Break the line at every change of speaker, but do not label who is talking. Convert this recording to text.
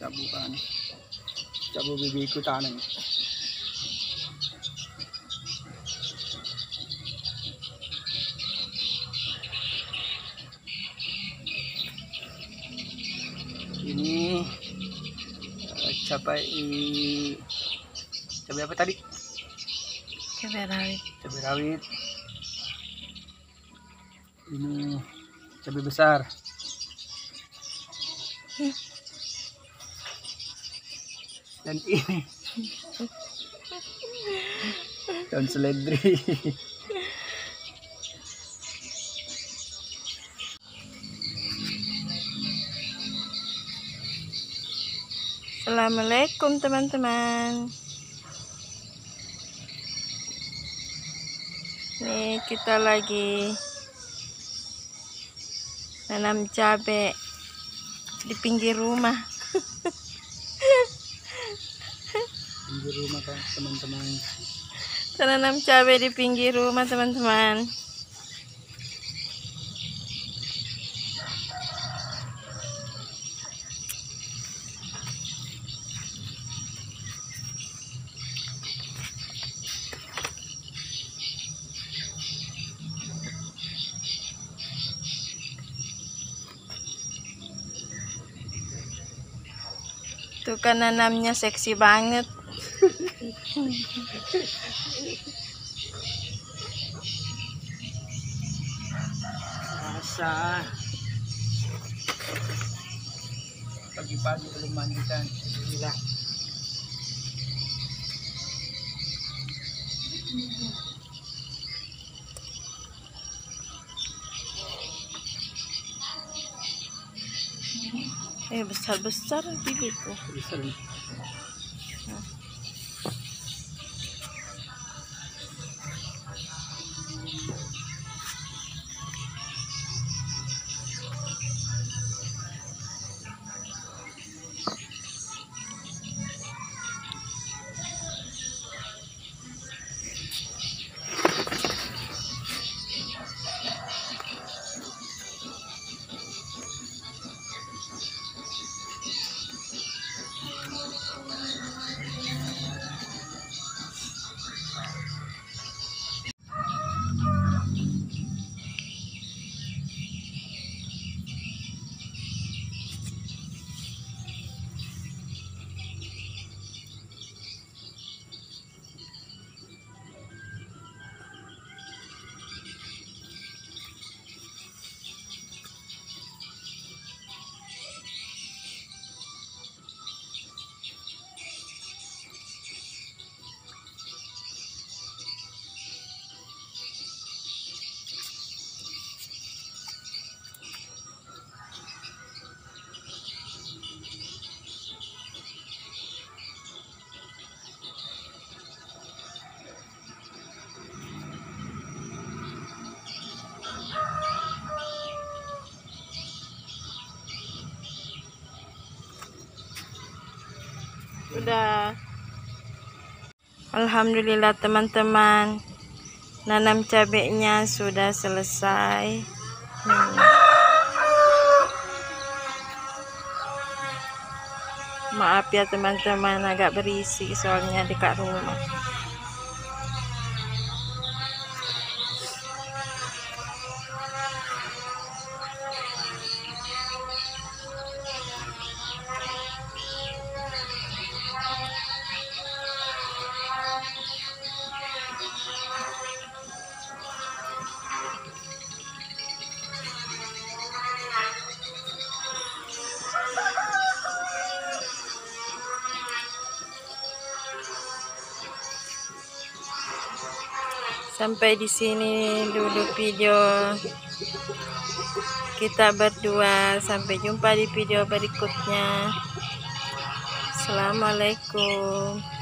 Cabu kan. Cabu bibi ko tanan. Ini cabai apa tadi?
Cabai rawit.
Cabai rawit. Ini cabai besar. Dan ini daun seledri.
Assalamualaikum teman-teman. Nih kita lagi nanam cabai di pinggir rumah.
Pinggir rumah kan teman-teman.
Nanam cabai di pinggir rumah teman-teman. Tuh kan nanamnya seksi banget.
Basah. Pagi-pagi belum mandikan. Gila.
Besar-besar bibitnya.
Besar nih.
Udah. Alhamdulillah teman-teman, nanam cabenya sudah selesai. Maaf ya teman-teman, agak berisik soalnya dekat rumah. Sampai di sini dulu video kita berdua. Sampai jumpa di video berikutnya. Assalamualaikum.